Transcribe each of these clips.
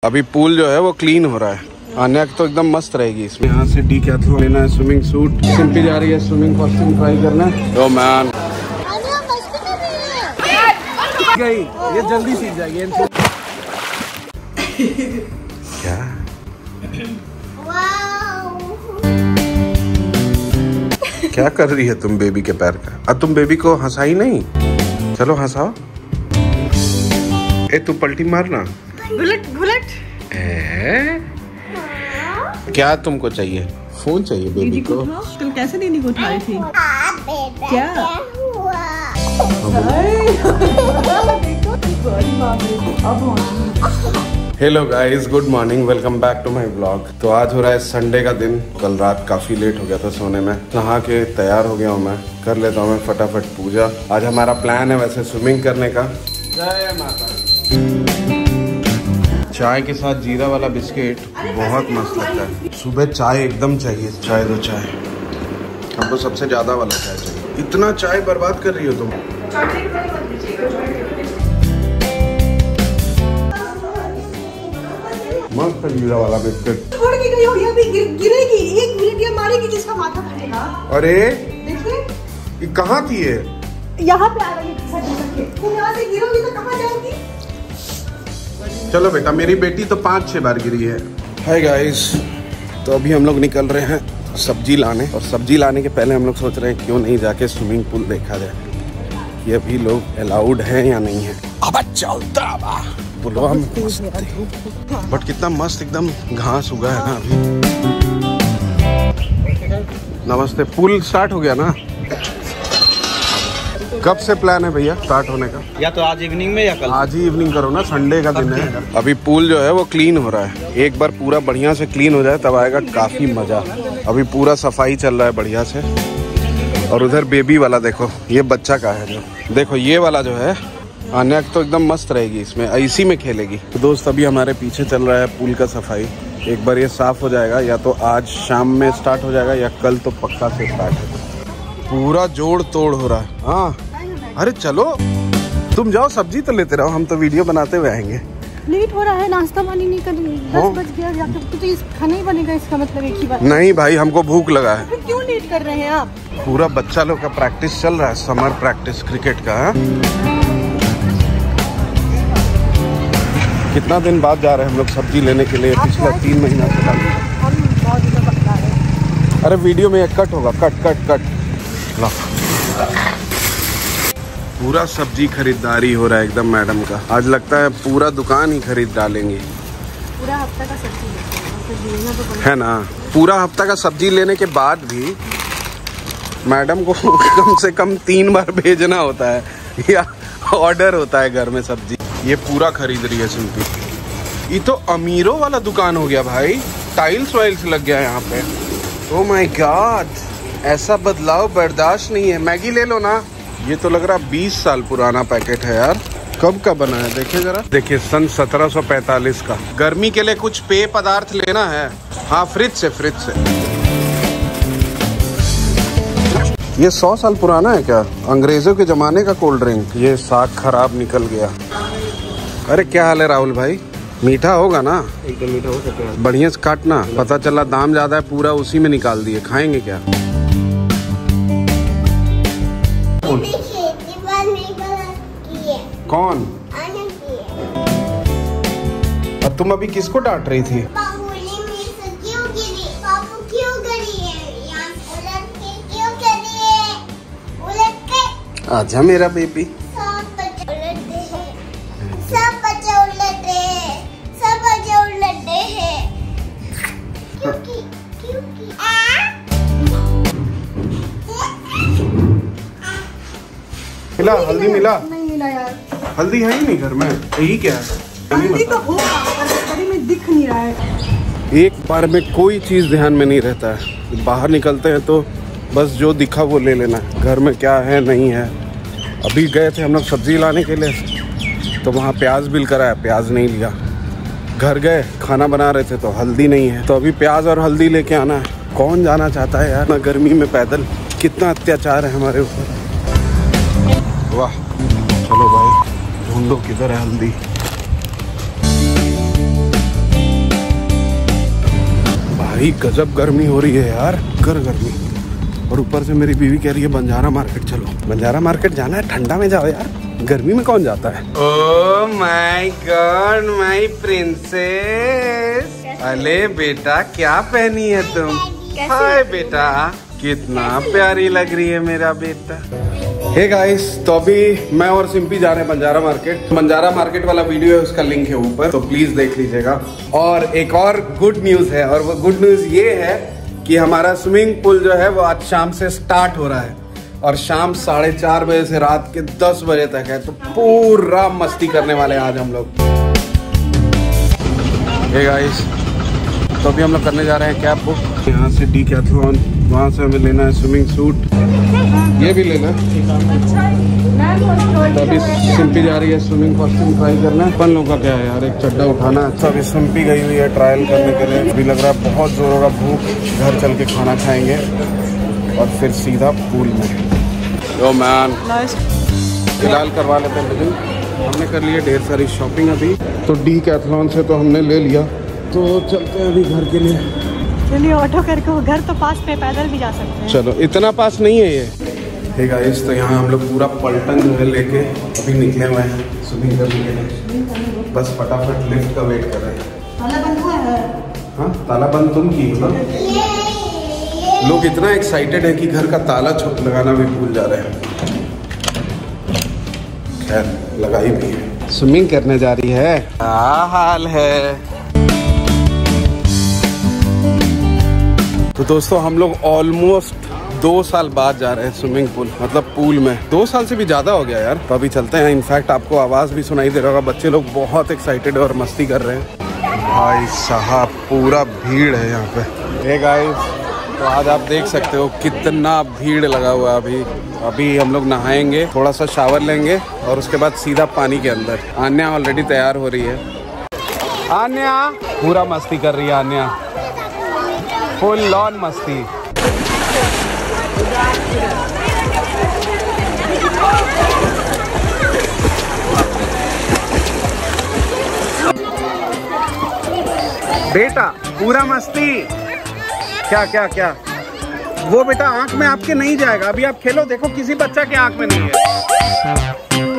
अभी पूल जो है वो क्लीन हो रहा है। आन्या तो एकदम मस्त रहेगी इसमें। यहाँ से डीकैथलॉन लेना है, स्विमिंग सूट। सिंपी जा रही है स्विमिंग कॉस्ट्यूम ट्राई करना है। ओ मैन गई, ये जल्दी सीख जाएगी। क्या क्या कर रही है तुम बेबी के पैर का? अब तुम बेबी को हंसाई नहीं? चलो हंसाओ। ए तू पलटी मारना। Bullet bullet. क्या तुमको चाहिए? फोन चाहिए बेबी को? तुम कैसे दीदी को उठाई थी? क्या hello guys, good morning, welcome back to my blog. तो आज हो रहा है संडे का दिन। कल रात काफी लेट हो गया था सोने में। नहा के तैयार हो गया हूँ मैं। कर लेता हूँ मैं फटाफट पूजा। आज हमारा प्लान है वैसे स्विमिंग करने का। जय माता। चाय के साथ जीरा वाला बिस्किट बहुत मस्त लगता है। सुबह चाय एकदम चाहिए। चाय दो चाय। हमको सबसे ज्यादा वाला चाय चाहिए। इतना चाय बर्बाद कर रही हो तुम। मस्त जीरा वाला बिस्किट। छोड़ के गई हो, ये भी गिरेगी। 1 मिनट ये मारेगी जिसका माथा फटेगा। अरे देखिए ये कहाँ थी? ये यहाँ पे आ रही है। तुम यहाँ से गिरोगी तो कहाँ जाओगी? चलो बेटा, मेरी बेटी तो 5-6 बार गिरी है। हाय गाइस, तो अभी हम लोग निकल रहे हैं सब्जी लाने। और सब्जी लाने के पहले हम लोग सोच रहे हैं क्यों नहीं जाके स्विमिंग पूल देखा जाए कि अभी लोग अलाउड है या नहीं है। अब चलता बा पुलवा में। बट कितना मस्त एकदम घास उगा है ना अभी। नमस्ते। पूल स्टार्ट हो गया ना? कब से प्लान है भैया स्टार्ट होने का? या तो आज इवनिंग में या कल। आज ही इवनिंग करो ना, संडे का दिन है। अभी पूल जो है वो क्लीन हो रहा है। एक बार पूरा बढ़िया से क्लीन हो जाए तब आएगा काफी मजा। अभी पूरा सफाई चल रहा है बढ़िया से। और उधर बेबी वाला देखो, ये बच्चा का है जो। देखो ये वाला जो है आन्या तो एकदम मस्त रहेगी इसमें, इसी में खेलेगी। तो दोस्त अभी हमारे पीछे चल रहा है पूल का सफाई। एक बार ये साफ हो जाएगा या तो आज शाम में स्टार्ट हो जाएगा या कल तो पक्का से स्टार्ट है। पूरा जोड़ तोड़ हो रहा है। हाँ अरे चलो तुम जाओ, सब्जी तो लेते रहो, हम तो वीडियो बनाते हुए आएंगे। लेट हो रहा है, नाश्ता पानी नहीं कर रही। 10 बज गया। तो इस खाना ही बनेगा, इसका मतलब एक ही बात। नहीं भाई, हमको भूख लगा है। फिर क्यों लेट कर रहे हैं आप? पूरा बच्चा लोग का प्रैक्टिस चल रहा है, समर प्रैक्टिस क्रिकेट का। कितना दिन बाद जा रहे हैं हम लोग सब्जी लेने के लिए? पिछला 3 महीना से। हम बहुत दिनों बाद जा रहे हैं। अरे वीडियो में एक कट होगा, कट ला। पूरा सब्जी खरीदारी हो रहा है एकदम मैडम का। आज लगता है पूरा दुकान ही खरीद डालेंगे। पूरा हफ्ता का सब्जी है ना? पूरा हफ्ता का सब्जी लेने के बाद भी मैडम को कम से कम 3 बार भेजना होता है या ऑर्डर होता है घर में सब्जी। ये पूरा खरीद रही है सिंपी। ये तो अमीरों वाला दुकान हो गया भाई। टाइल्स वाइल्स लग गया यहाँ पे। ओह माय गॉड, ऐसा बदलाव बर्दाश्त नहीं है। मैगी ले लो ना। ये तो लग रहा 20 साल पुराना पैकेट है यार। कब का बना है देखिए जरा। देखिए सन 1745 का। गर्मी के लिए कुछ पेय पदार्थ लेना है। हाँ फ्रिज से। ये 100 साल पुराना है क्या? अंग्रेजों के जमाने का कोल्ड ड्रिंक। ये साग खराब निकल गया। अरे क्या हाल है राहुल भाई? मीठा होगा ना? एकदम मीठा हो सकता है। बढ़िया से काटना। पता चला दाम ज्यादा है, पूरा उसी में निकाल दिए। खाएंगे क्या? कौन? और तुम अभी किसको डांट रही थी? आजा मेरा बेबी। मिला हल्दी? मिला? नहीं मिला यार। हल्दी है ही नहीं घर में। यही क्या है? हल्दी तो होगा में दिख नहीं रहा है। एक बार में कोई चीज ध्यान में नहीं रहता है। बाहर निकलते हैं तो बस जो दिखा वो ले लेना। घर में क्या है नहीं है। अभी गए थे हम लोग सब्जी लाने के लिए तो वहाँ प्याज बिल कराया, प्याज नहीं लिया। घर गए खाना बना रहे थे तो हल्दी नहीं है। तो अभी प्याज और हल्दी लेके आना है। कौन जाना चाहता है यार गर्मी में पैदल? कितना अत्याचार है हमारे ऊपर। वाह चलो भाई ढूंढो किधर है हल्दी। भाई गजब गर्मी हो रही है यार, गर्मी। और ऊपर से मेरी बीवी कह रही है बंजारा मार्केट चलो। बंजारा मार्केट जाना है, ठंडा में जाओ यार, गर्मी में कौन जाता है। Oh my god my princess. अरे बेटा क्या पहनी है तुम? हाय बेटा, कितना प्यारी लग रही है मेरा बेटा। हे गाइस, तो अभी मैं और सिंपी जा रहे हैं बंजारा मार्केट। बंजारा मार्केट वाला वीडियो है, उसका लिंक है ऊपर, तो प्लीज देख लीजिएगा। और एक और गुड न्यूज है, और वो गुड न्यूज ये है कि हमारा स्विमिंग पूल जो है वो आज शाम से स्टार्ट हो रहा है, और शाम 4:30 बजे से रात के 10 बजे तक है। तो पूरा मस्ती करने वाले हैं आज हम लोग। हे गाइस, तो अभी हम लोग करने जा रहे हैं कैब बुक। यहाँ से डीकैथलॉन, वहाँ से हमें लेना है स्विमिंग सूट, ये भी लेना है। तो अभी सिंपी जा रही है स्विमिंग कॉस्ट्यूम ट्राई करना है। अपन लोगों का क्या है यार, एक चड्डा उठाना है। तो अभी सिंपी गई हुई है ट्रायल करने के लिए। अभी लग रहा है बहुत जोरों का भूख, घर चल के खाना खाएंगे और फिर सीधा पूल में। यो मैन, फिलहाल करवा लेते हैं बुकिंग। हमने कर लिया ढेर सारी शॉपिंग अभी। तो डीकैथलॉन से तो हमने ले लिया, तो चलते हैं अभी घर के लिए। चलिए ऑटो करके, वो घर तो पास पे, पैदल भी जा सकते हैं। चलो, इतना पास नहीं है ये। हे गाइस, तो यहाँ हम लोग पूरा पलटन जो है लेके अभी निकले हुए हैं स्विमिंग करने के लिए। बस फटाफट लिफ्ट का वेट कर रहे हैं। ताला बंद है। हाँ, ताला बंद तुम की मतलब। लोग इतना एक्साइटेड है कि घर का ताला लगाना भी भूल जा रहे हैं। खैर, लगाई भी है। स्विमिंग करने जा रही है। क्या हाल है। तो दोस्तों, हम लोग ऑलमोस्ट 2 साल बाद जा रहे हैं स्विमिंग पूल, मतलब पूल में। 2 साल से भी ज्यादा हो गया यार। तो अभी चलते हैं। इनफैक्ट आपको आवाज भी सुनाई दे रहा होगा, बच्चे लोग बहुत एक्साइटेड और मस्ती कर रहे हैं। भाई साहब, पूरा भीड़ है यहाँ पे। हे गाइस, तो आज आप देख सकते हो कितना भीड़ लगा हुआ है। अभी हम लोग नहाएंगे, थोड़ा सा शावर लेंगे और उसके बाद सीधा पानी के अंदर। आन्या ऑलरेडी तैयार हो रही है। आन्या पूरा मस्ती कर रही है। आन्या फुल लॉन मस्ती। बेटा पूरा मस्ती। क्या क्या क्या? वो बेटा आंख में आपके नहीं जाएगा। अभी आप खेलो, देखो किसी बच्चा के आंख में नहीं है।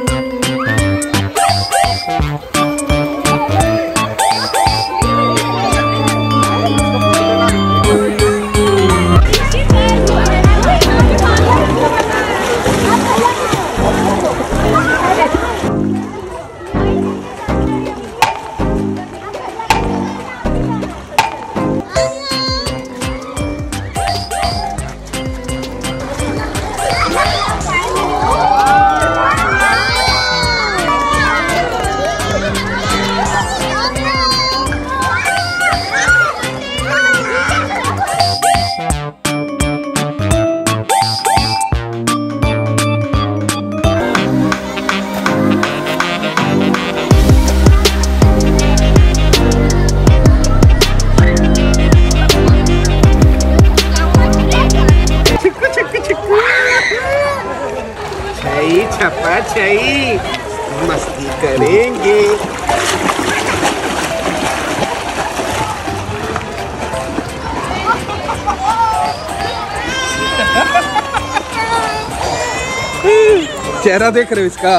छपा-छई मस्ती करेंगे। चेहरा देख रहे हो इसका?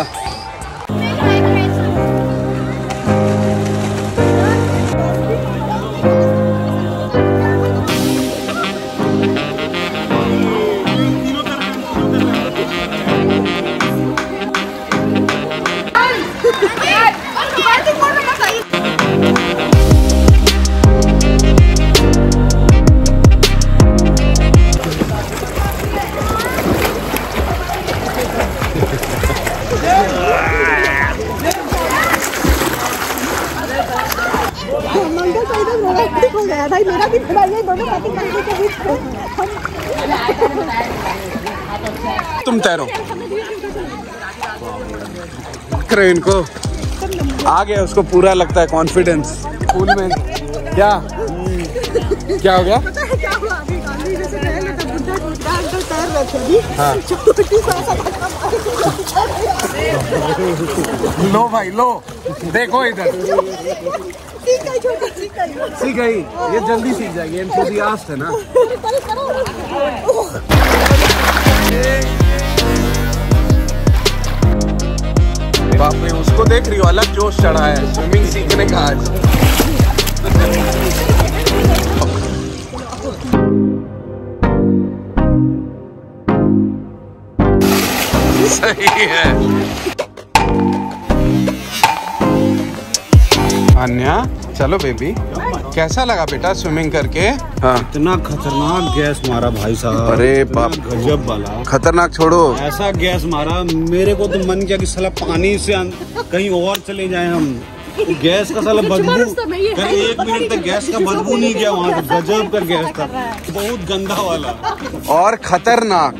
भाई मेरा भी ये दोनों के बीच तुम तैरो। करे इनको आ गया, उसको पूरा लगता है कॉन्फिडेंस पूल में। क्या क्या हो गया? हाँ। लो भाई लो, देखो इधर सीख गई, ये जल्दी सीख जाएगी, एंथुसियास्ट है ना। बाप रे, उसको देख रही हो, अलग जोश चढ़ा है स्विमिंग सीखने का आज। सही है। अन्या, चलो बेबी, कैसा लगा बेटा स्विमिंग करके? हाँ, इतना खतरनाक गैस मारा भाई साहब। अरे बाप, गजब वाला। खतरनाक छोड़ो, ऐसा गैस मारा, मेरे को तो मन किया कि साला पानी से कहीं और चले जाएं हम। गैस का साला बदबू, कहीं 1 मिनट तक गैस का बदबू नहीं गया वहाँ। गजब का गैस था, बहुत गंदा वाला और खतरनाक।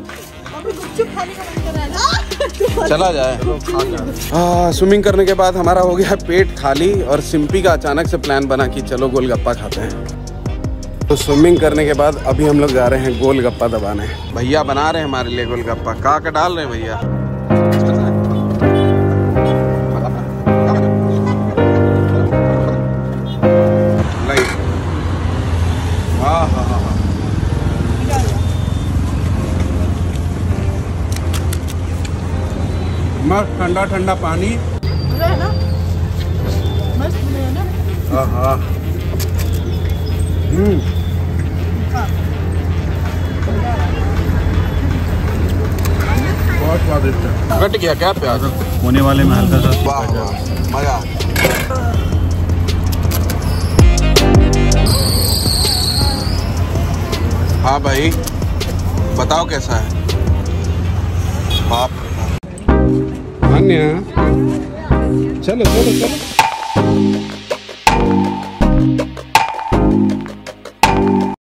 चला जाए। स्विमिंग करने के बाद हमारा हो गया पेट खाली, और सिंपी का अचानक से प्लान बना कि चलो गोलगप्पा खाते हैं। तो स्विमिंग करने के बाद अभी हम लोग जा रहे हैं गोलगप्पा दबाने। भैया बना रहे हैं हमारे लिए गोलगप्पा। का डाल रहे हैं भैया? मस्त ठंडा ठंडा पानी। बहुत स्वादिष्ट है। कट गया क्या प्याज? होने वाले में हल्का सा। वाह मजा। हाँ भाई, बताओ कैसा है? बाप रे बाप। अन्या, चलो चलो चलो।